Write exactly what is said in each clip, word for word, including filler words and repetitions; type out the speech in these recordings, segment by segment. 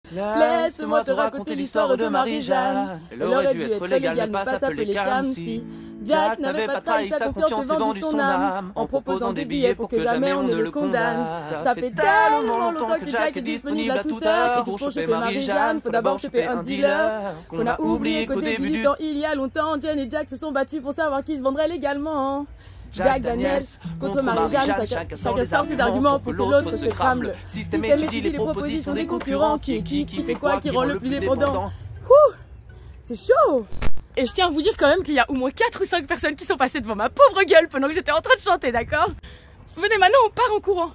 Laisse-moi te raconter l'histoire de Marie-Jeanne. Elle aurait dû être légale, ne pas s'appeler Kamsi. Jack n'avait pas trahi sa confiance et vendu son âme en proposant des billets pour que jamais on ne le condamne. Ça fait tellement longtemps que Jack est disponible à toute heure. Pour choper Marie-Jeanne, faut d'abord choper un dealer. Qu'on a oublié qu'au début du temps, il y a longtemps, Jen et Jack se sont battus pour savoir qui se vendrait légalement. Jack Daniels contre Marie-Jeanne, chacun sort ses arguments pour que l'autre se crame. Le système étudie les propositions des concurrents. Qui est qui, qui fait quoi, qui rend le plus dépendant. Ouh, c'est chaud. Et je tiens à vous dire quand même qu'il y a au moins quatre ou cinq personnes qui sont passées devant ma pauvre gueule pendant que j'étais en train de chanter, d'accord? Venez maintenant, on part en courant.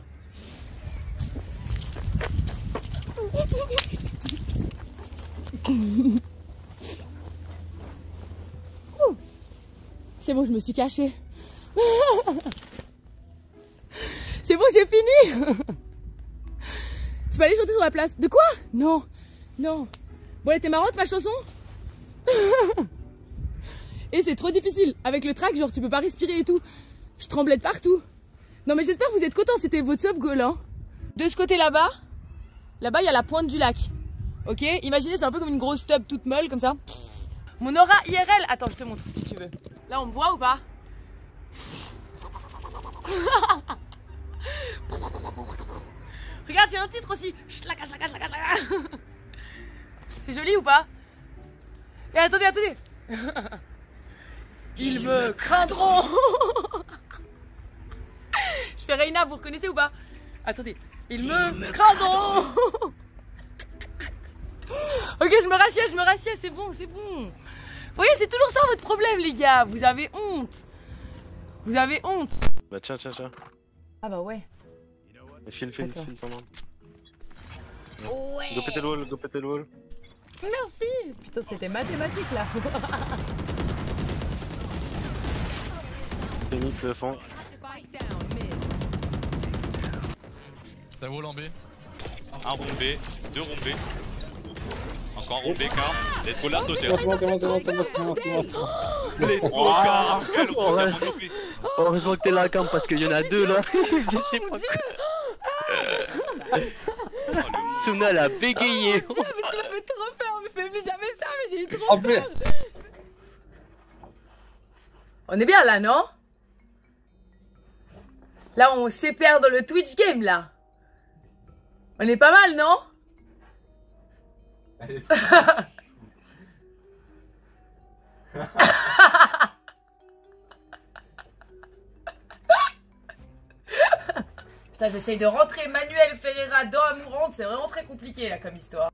C'est bon, je me suis cachée. C'est bon, j'ai fini. Tu peux aller chanter sur la place. De quoi? Non, non. Bon, elle était marrante ma chanson. Et c'est trop difficile. Avec le track, genre tu peux pas respirer et tout. Je tremblais de partout. Non mais j'espère que vous êtes contents, c'était votre sub goal, hein. De ce côté là-bas, là-bas il y a la pointe du lac. Ok, imaginez, c'est un peu comme une grosse tub toute molle comme ça. Mon aura I R L. Attends, je te montre si tu veux. Là on me voit ou pas? Regarde, il y a un titre aussi. C'est joli ou pas? Et attendez, attendez. Ils me craindront. Je fais Reina, vous reconnaissez ou pas? Attendez. Ils me, me craindront. Ok, je me rassieds, je me rassieds, c'est bon, c'est bon. Vous voyez, c'est toujours ça votre problème, les gars. Vous avez honte. Vous avez honte. Bah tiens, tiens, tiens. Ah bah ouais. File, file, file, t'en Ouais. Go péter le wall, go péter le wall. Merci. Putain, c'était mathématique là. Phoenix le fond. T'as wall en B. Un rond B, deux rond B. Encore un rond B car. Let's go last daughter. C'est bon, c'est bon, c'est bon, c'est bon, c'est bon, c'est bon, c'est bon. Let's go car. Heureusement que t'es là, Cam, parce qu'il y en a deux là. Je sais pas quoi. Tsuna elle a bégayé. Oh Dieu, mais tu m'as fait trop peur. Mais fais plus jamais ça, mais j'ai eu trop peur. On est bien là, non? Là, on s'est perdu dans le Twitch game, là. On est pas mal, non? Putain, j'essaye de rentrer Manuel Ferreira dans Amourante, c'est vraiment très compliqué, là, comme histoire.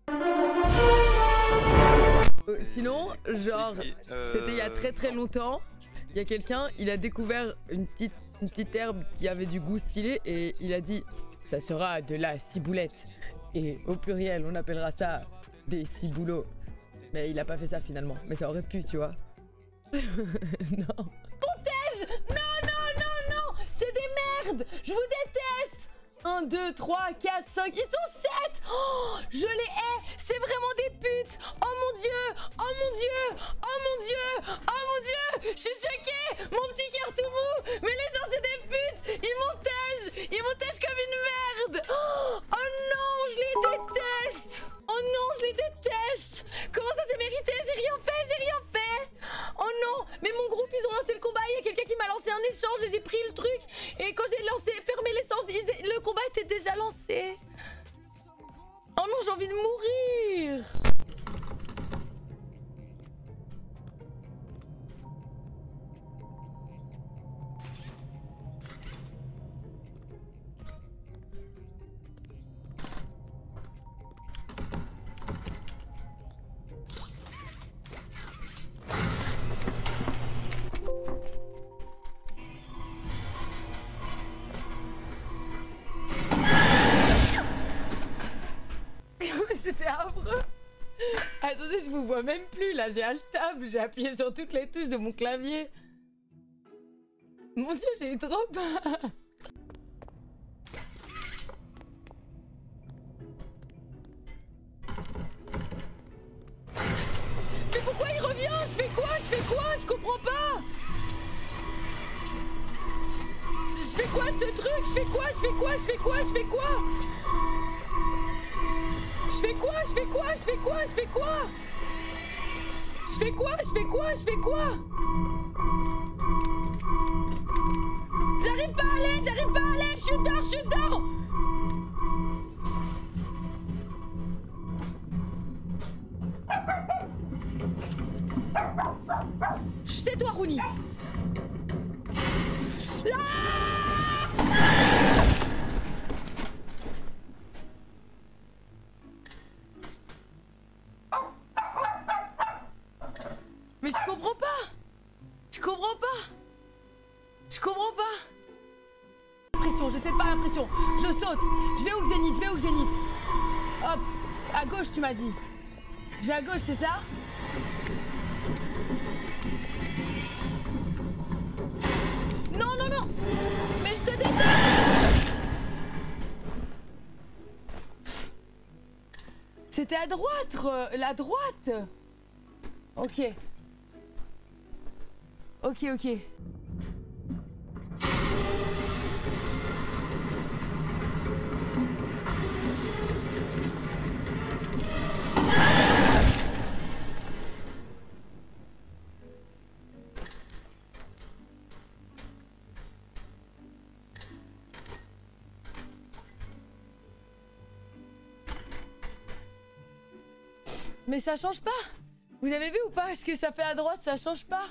Euh, sinon, genre, euh... c'était il y a très très longtemps. Il y a quelqu'un, il a découvert une petite, une petite herbe qui avait du goût stylé et il a dit ça sera de la ciboulette. Et au pluriel, on appellera ça des ciboulots. Mais il a pas fait ça finalement. Mais ça aurait pu, tu vois. Non. Pontège! Non, non, non, non! C'est des merdes! Je vous déteste! un, deux, trois, quatre, cinq, ils sont sept! Oh, je les hais! C'est vraiment des putes! Oh mon dieu! Oh mon dieu! Oh mon dieu! Oh mon dieu! Je suis choquée! Mon petit cœur tout mou! Mais les gens c'est des putes! Ils m'ontègent! Ils m'ontègent comme une merde! Oh non! Je les déteste! Oh non! Je les déteste! Comment ça c'est mérité? J'ai rien fait! J'ai rien fait! Oh non! Mais mon groupe ils ont lancé le combat! Il y a quelqu'un qui m'a lancé un échange et j'ai pris le truc! Et quand j'ai lancé, fermé l'échange, le combat était déjà lancé! Oh non, j'ai envie de mourir! C'était affreux. Attendez, je vous vois même plus là, j'ai alt-tab, j'ai appuyé sur toutes les touches de mon clavier. Mon dieu, j'ai eu trop peur. Mais pourquoi il revient? Je fais quoi? Je fais quoi? Je comprends pas. Je fais quoi de ce truc? Je fais quoi? Je fais quoi? Je fais quoi? Je fais quoi? Je fais quoi? Je fais quoi? Je fais quoi? Je fais quoi? Je fais quoi? Je fais quoi? Je fais quoi? J'arrive pas à aller, j'arrive pas à aller, je suis dedans, je suis dedans. C'est toi, Rooney. Ah! Mais je comprends pas. Je comprends pas. Je comprends pas. Pression, je sais pas la pression. Je saute. Je vais au zénith, je vais au zénith. Hop. À gauche, tu m'as dit. Je vais à gauche, c'est ça? Non, non, non. Mais je te déteste. C'était à droite, euh, la droite. Ok. Ok, ok. Mais ça change pas. Vous avez vu ou pas? Est-ce que ça fait à droite, ça change pas?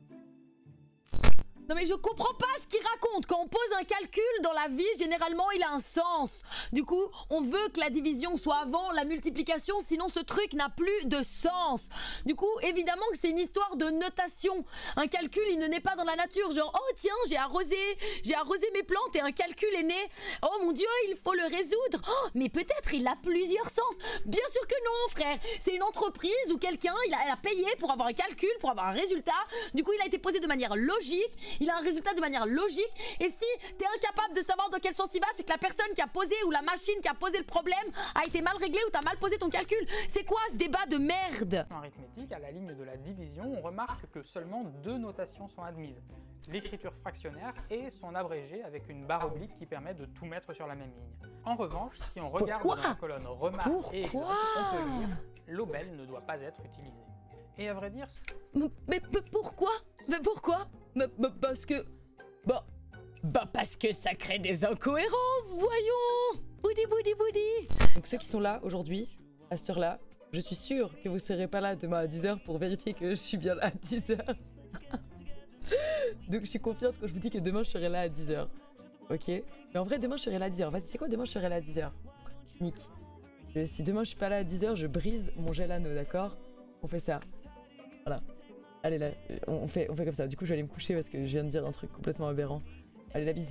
Non mais je comprends pas ce qu'il raconte. Quand on pose un calcul dans la vie, généralement il a un sens. Du coup, on veut que la division soit avant la multiplication, sinon ce truc n'a plus de sens. Du coup, évidemment que c'est une histoire de notation. Un calcul, il ne naît pas dans la nature. Genre, oh tiens, j'ai arrosé, j'ai arrosé mes plantes et un calcul est né. Oh mon Dieu, il faut le résoudre. Oh, mais peut-être il a plusieurs sens. Bien sûr que non, frère. C'est une entreprise où quelqu'un, il a, il a payé pour avoir un calcul, pour avoir un résultat. Du coup, il a été posé de manière logique. Il a un résultat de manière logique. Et si t'es incapable de savoir dans quel sens il va, c'est que la personne qui a posé ou la machine qui a posé le problème a été mal réglée ou t'as mal posé ton calcul. C'est quoi ce débat de merde? En arithmétique, à la ligne de la division, on remarque que seulement deux notations sont admises. L'écriture fractionnaire et son abrégé avec une barre oblique qui permet de tout mettre sur la même ligne. En revanche, si on regarde Pourquoi dans la colonne remarque Pourquoi et exote, on peut lire l'obel ne doit pas être utilisé. Et à vrai dire... Mais, mais pourquoi? Mais pourquoi? mais, mais parce que... Bah... Bah parce que ça crée des incohérences, voyons. Woody, woody, woody. Donc ceux qui sont là aujourd'hui, à cette heure-là, je suis sûre que vous serez pas là demain à dix heures pour vérifier que je suis bien là à dix heures. Donc je suis confiante quand je vous dis que demain je serai là à dix heures. Ok? Mais en vrai demain je serai là à dix heures. Vas-y, c'est quoi demain je serai là à dix heures? Nick. Je, si demain je suis pas là à dix heures, je brise mon gel anneau, d'accord? On fait ça. Voilà. Allez là, on fait, on fait comme ça. Du coup je vais aller me coucher parce que je viens de dire un truc complètement aberrant. Allez, la bise.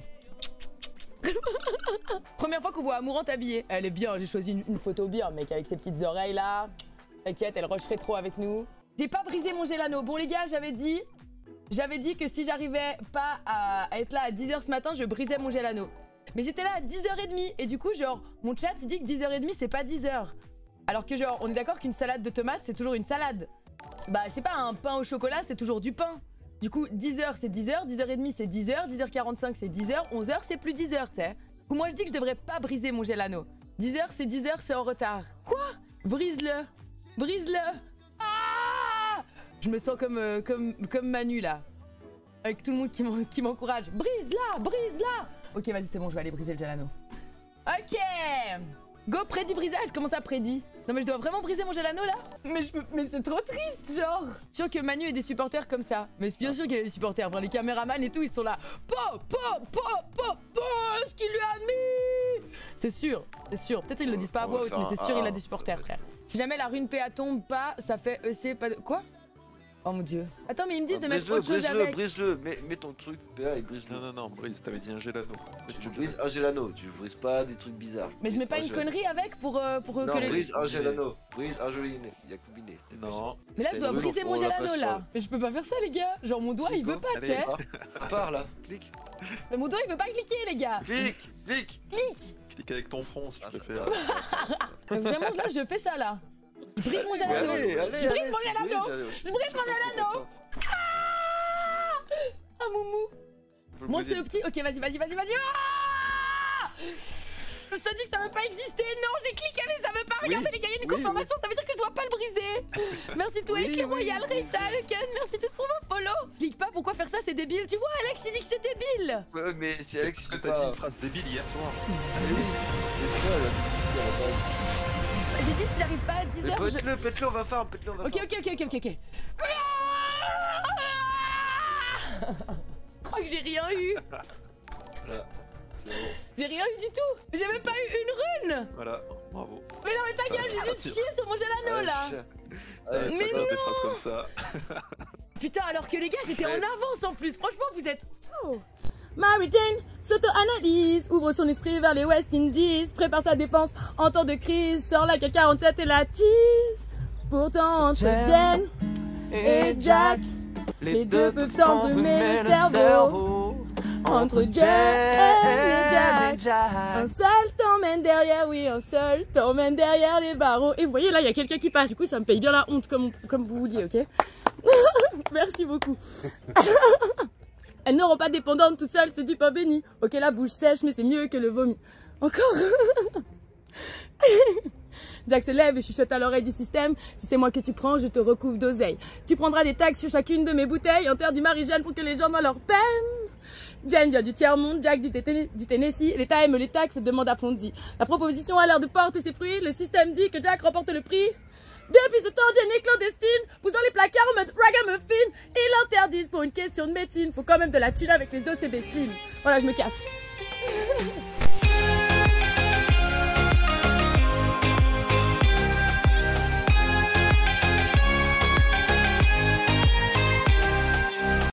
Première fois qu'on voit Amourante habillée. Elle est bien, j'ai choisi une, une photo bien, mec, avec ses petites oreilles là. T'inquiète, elle rusherait trop avec nous. J'ai pas brisé mon gel anneau. Bon les gars, j'avais dit... J'avais dit que si j'arrivais pas à, à être là à dix heures ce matin, je brisais mon gel anneau. Mais j'étais là à dix heures trente et du coup, genre, mon chat il dit que dix heures trente c'est pas dix heures. Alors que genre, on est d'accord qu'une salade de tomates c'est toujours une salade. Bah, je sais pas, un pain au chocolat c'est toujours du pain. Du coup, dix heures c'est dix heures, dix heures trente c'est dix heures, dix heures quarante-cinq c'est dix heures, onze heures c'est plus dix heures, tu sais. Du coup, moi je dis que je devrais pas briser mon gel anneau. dix heures c'est dix heures, c'est en retard. Quoi? Brise-le. Brise-le. Ah! Je me sens comme, euh, comme, comme Manu là. Avec tout le monde qui m'encourage. Brise-la, brise-la. Ok, vas-y, c'est bon, je vais aller briser le gel anneau. Ok. Go, prédit brisage. Comment ça, prédit? Non, mais je dois vraiment briser mon gel anneau là? Mais, je... mais c'est trop triste, genre. Sûr que Manu ait des supporters comme ça. Mais c'est bien sûr qu'il y a des supporters. Enfin, les caméramans et tout, ils sont là. Po, po, po, po, po, ce qu'il lui a mis. C'est sûr, c'est sûr. Peut-être ils le disent pas à voix haute, mais c'est sûr, il a des supporters, frère. Si jamais la rune P A tombe pas, ça fait E C pas de... Quoi? Oh mon dieu. Attends, mais ils me disent de mettre autre chose avec. Brise-le, brise-le, mets ton truc P A et brise-le. Non, non, non, brise, t'avais dit un gel anneau. Tu brises un gel anneau, tu brises pas des trucs bizarres. Mais je mets pas une connerie avec pour, euh, pour non, que les... brise un gel anneau, brise un joli Yacoubine. Non. Mais là je dois briser mon gel anneau là. Mais je peux pas faire ça les gars. Genre mon doigt il veut pas, tu sais. Pars là, clique. Mais mon doigt il veut pas cliquer les gars. Clique, clique. Clique. Clique avec ton front si tu préfères. Vraiment là je fais ça là. Je brise mon gel anneau. Je brise mon gel anneau. Je brise mon gel anneau. Ah moumou. Moi c'est le petit. Ok vas-y vas-y vas-y vas-y. Ah Ça dit que ça veut pas exister. Non, j'ai cliqué mais ça veut pas. Regardez les gars, il y a une oui, confirmation, ça veut dire que je dois pas le briser. Merci toi, Oui, Éclair oui, Royal, oui. Recha, le Ken, merci tous pour vos follow. Clique pas, pourquoi faire ça, c'est débile. Tu vois, Alex, il dit que c'est débile. Ouais, mais si Alex, Parce il que fait t'as dit pas. une phrase débile hier soir. Mais oui, c'est toi là. à la base. J'ai dit s'il arrive pas à dix Mais heures, je... pète-le, pète-le, on va farm, pète-le, on va Ok, farm. ok, ok, ok, ok, ok. Je crois que j'ai rien eu. Voilà, c'est bon. J'ai rien eu du tout. J'ai même pas eu une rune. Voilà, bravo. Mais non, mais ta gueule, j'ai juste chié sur mon gelano Ouais, là. chien. Ouais, Ouais, mais t'as non. des phrases comme ça. Putain, alors que les gars, j'étais en Ouais. avance en plus. Franchement, vous êtes. Oh. Mary Jane s'auto-analyse, ouvre son esprit vers les West Indies, prépare sa défense en temps de crise, sort la K quarante-sept et la cheese. Pourtant, entre Jen et Jack, les deux peuvent embrumer le cerveau. Entre Jen et Jack, un seul t'emmène derrière, oui, un seul t'emmène derrière les barreaux. Et vous voyez, là, il y a quelqu'un qui passe. Du coup, ça me paye bien la honte, comme, comme vous vouliez, ok? Merci beaucoup. Elles n'auront pas dépendantes toutes seules, c'est du pain béni. Ok, la bouche sèche, mais c'est mieux que le vomi. Encore. Jack se lève et chuchote à l'oreille du système. Si c'est moi que tu prends, je te recouvre d'oseille. Tu prendras des taxes sur chacune de mes bouteilles, en terre du Marie-Jeanne pour que les gens dans leur peine. Jen vient du tiers-monde, Jack du, Tété- du Tennessee. L'État aime les taxes, demande à Fondy. La proposition a l'air de porter ses fruits. Le système dit que Jack remporte le prix. Depuis ce temps, Jen est clandestine, poussant les placards en mode ragamuffin. Ils l'interdisent pour une question de médecine. Faut quand même de la thune avec les O C B Slim. Voilà, je me casse.